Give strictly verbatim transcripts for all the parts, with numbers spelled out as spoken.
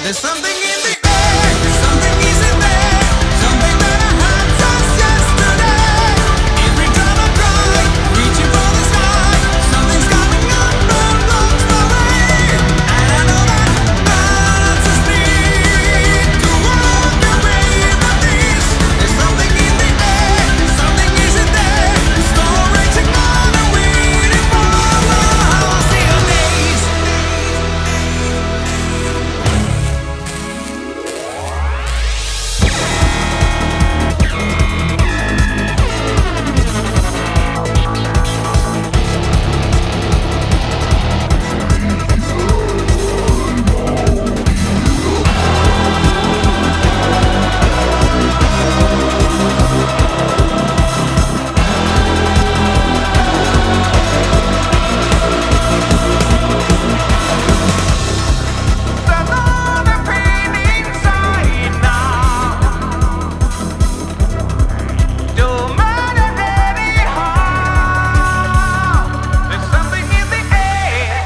There's something in the air, something isn't there, something that I had just yesterday. Every time I try, reaching for the sky, something's coming up and blocks my way. And I know that answers me to walk away from this. There's something in the air, something isn't there, storm raging on and waiting for how I see your days.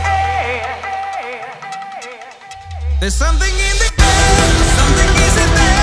There's something in the air, something isn't there.